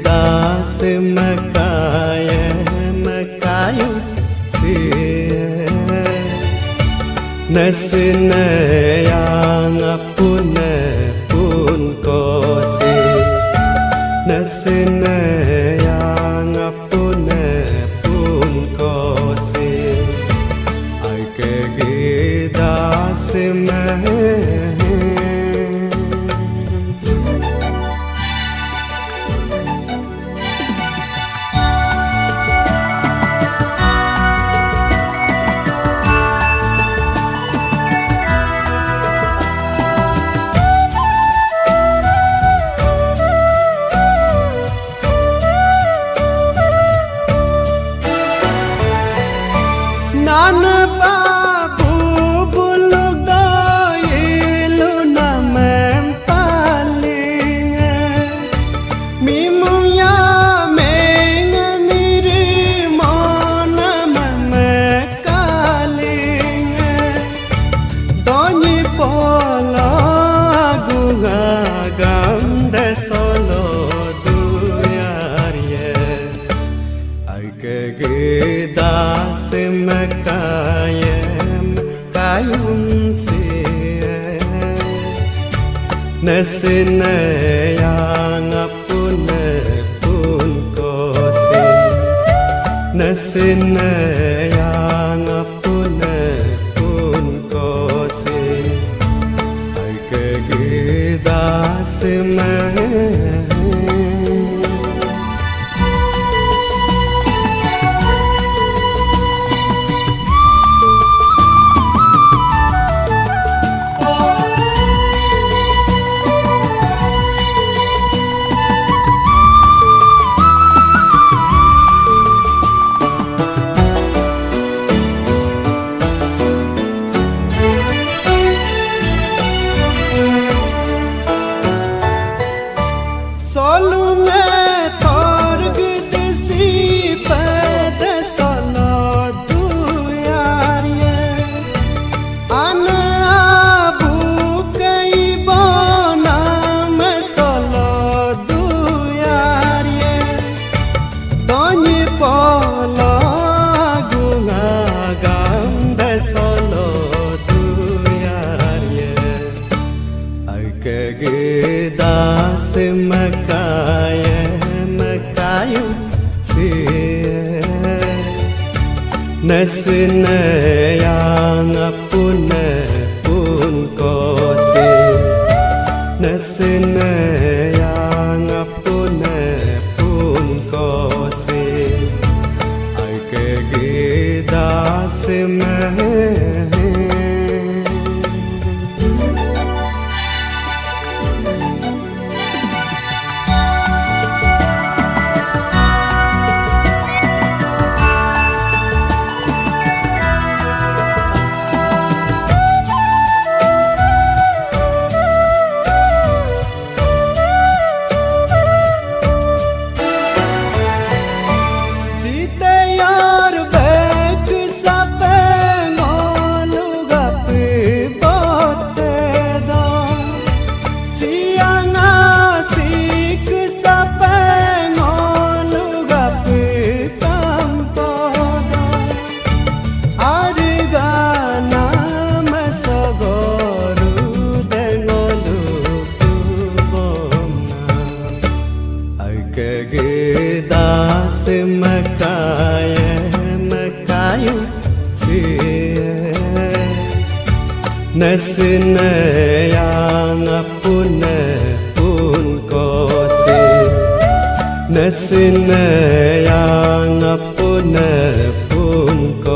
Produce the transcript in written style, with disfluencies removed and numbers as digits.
das makaya makayu sia nasna yang apuna pun kosi nasna yang apuna pun kosi ai ke das Nana babu buluk doilu namem paling mimung ya meng miri mona mekaling doni polo gunga gamde solo duyarye ai ke das makayem kayun sia nasna yang apuna pun kosi nasna yang apuna pun kosi ai ke das Solu me torg desi pada solo duyarye ana abu kai bona me solo duyarye doni polo gunga ganda solo duyarye ai ke das makaya makayu sia nasna yang apuna pun kosi nasna yang apuna pun kosi ai ke das das makaya makayu sia nasna yang apuna pun kosi nasna yang apuna pun kosi